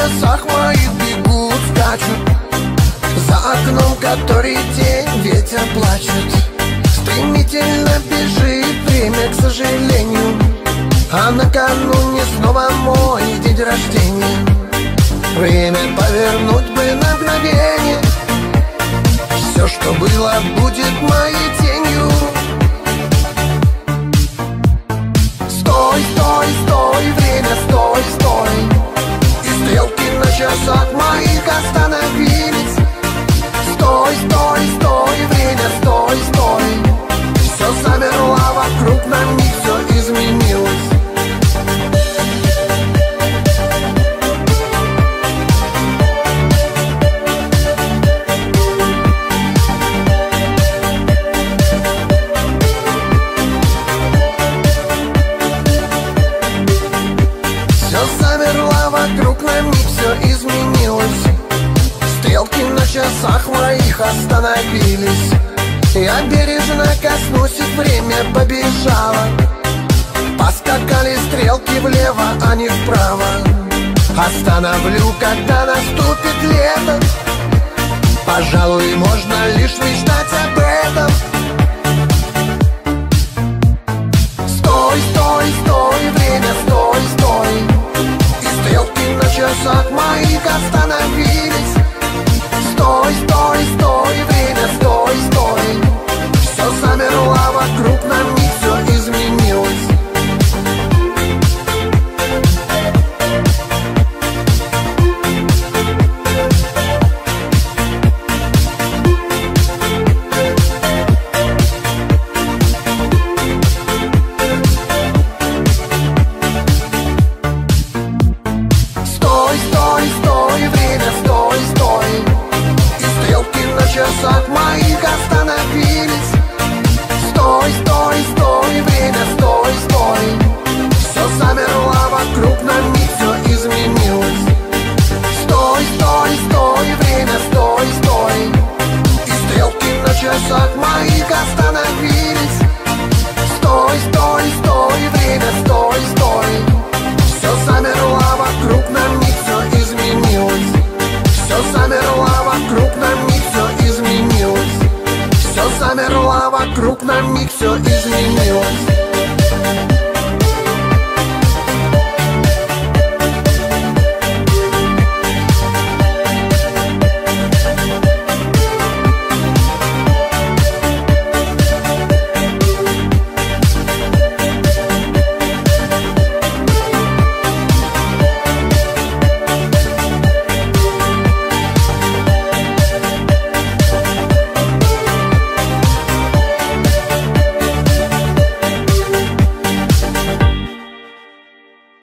часах моих бегут, скачут. За окном который день, ветер плачет. Стремительно бежит время, к сожалению. А накануне снова мой день рождения. Время повернуть бы на мгновение. Все, что было, будет моей тенью. Стой, стой, стой, время, стой, стой. И стрелки на часах моих остановились. Стой, стой, стой, время, стой, стой. Все замерло вокруг, на миг все изменилось. Вокруг на миг все изменилось. Стрелки на часах моих остановились. Я бережно коснусь их, время побежало. Поскакали стрелки влево, а не вправо. Остановлю, когда наступит лето. Пожалуй, можно лишь мечтать об этом. Стой, стой, стой, время, стой, стой. Стрелки на часах моих остановились. Стой, стой, стой, время, стой, стой. Все замерло вокруг, на миг все изменилось. Часах моих остановились. Стой, стой, стой, время, стой, стой. Все замерло вокруг, на миг все изменилось. Стой, стой, стой, время, стой, стой. И стрелки на часах моих остановились.